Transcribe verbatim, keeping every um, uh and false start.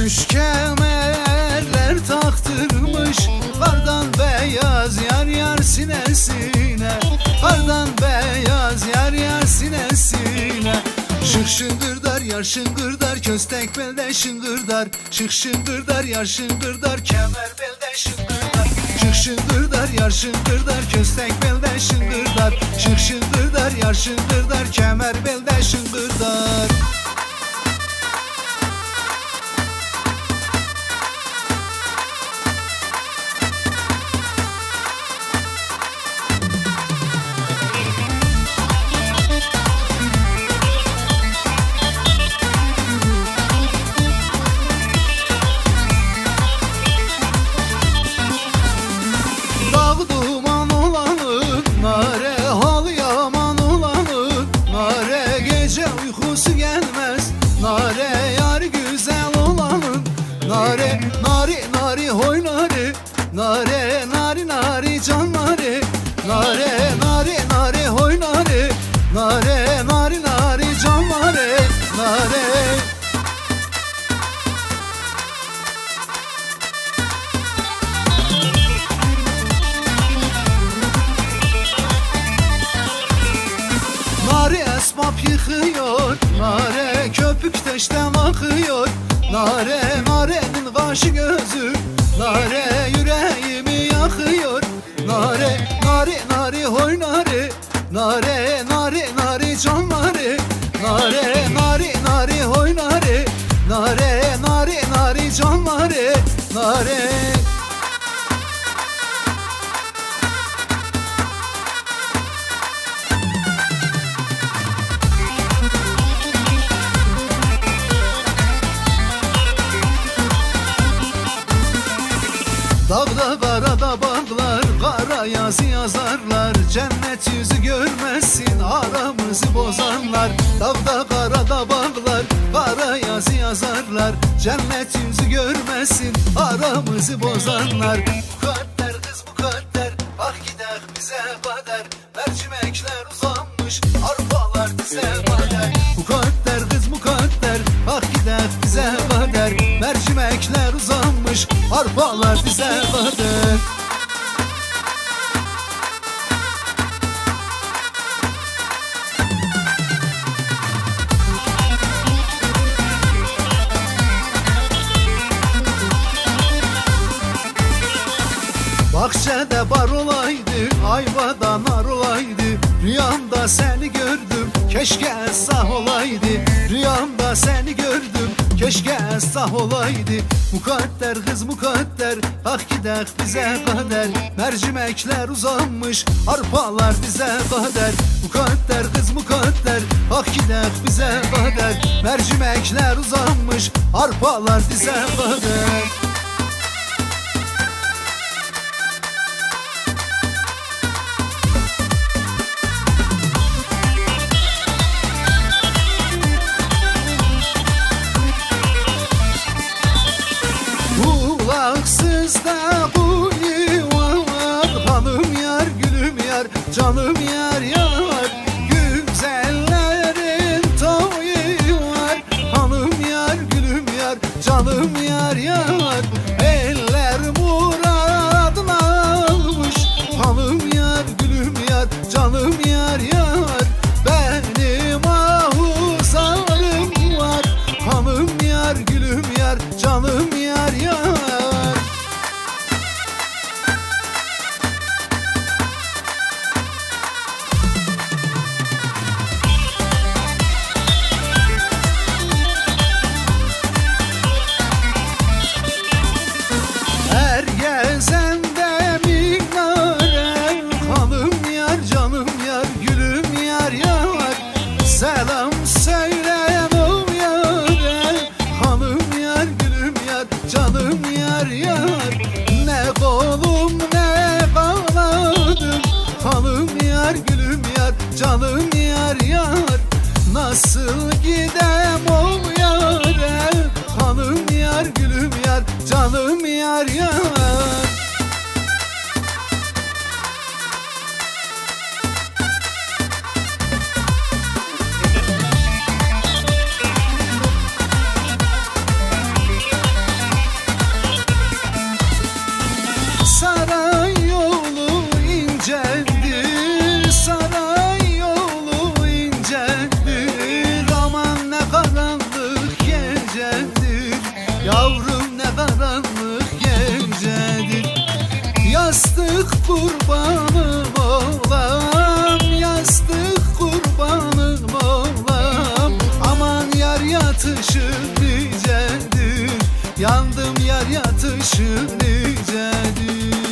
Gümüş kemerler taktırmış, kardan beyaz yar yar sinesine, kardan beyaz yar yar sinesine. Şık şıngırdar yar şıngırdar, köstek belde şıngırdar. Şık şıngırdar yar şıngırdar, kemer belde şıngırdar. Şık şıngırdar yar şıngırdar, köstek belde şıngırdar. Şık şıngırdar yar şıngırdar, kemer belde şıngırdar. Nare yar güzel olanın, nare nari nari hoy nare, nare nari nari can nare, nare nari nari hoy nare, nare nari nari can nare, nare. Nare esbab yıkıyor, nare köpük teşten akıyor. Nare narenin kaşı gözü, nare yüreğimi yakıyor. Nare nare nare hoy nare, nare nare nare can nare, nare nare nare hoy nare, nare nare nare can nare, nare. Dağda karada bağlar, kara yazı yazarlar. Cennet yüzü görmezsin, aramızı bozanlar. Dağda karada bağlar, kara yazı yazarlar. Cennet yüzü görmezsin, aramızı bozanlar. Mukadder kız mukadder, bak gider bize kader. Mercimekler uzanmış, arpalar dize kader. Mukadder kız mukadder, bak gider bize kader. Mercimekler uzanmış, arpalar dize kader. Bahçede bar olaydı, ayvada nar olaydı. Rüyamda seni gördüm, keşke sah olaydı. Rüyamda seni gördüm, keşke sah olaydı. Mukadder kız mukadder, ah gidek bize kader. Mercimekler uzanmış, arpalar bize kader. Mukadder kız mukadder, ah gidek bize kader. Mercimekler uzanmış, arpalar bize kader. Kulaksızda bu var, hanım yar gülüm yar, canım yar yar. Güzellerin toyu var, hanım yar gülüm yar, canım yar yar. Eller muradına almış, hanım yar gülüm yar, canım yar yar. Benim ahuzarım var, hanım yar gülüm yar, canım yar yar. Her gezende minare, hanım yar canım yar gülüm yar yar. Selam söyleyen o yare, hanım yar gülüm yar, canım yar yar. Ne kolum ne kanadım, hanım yar gülüm yar, canım yar yar. Nasıl gidem o yare, hanım yar gülüm yar, canım yar yar. yatışın nicedir. Yandım yar yatışın nicedir.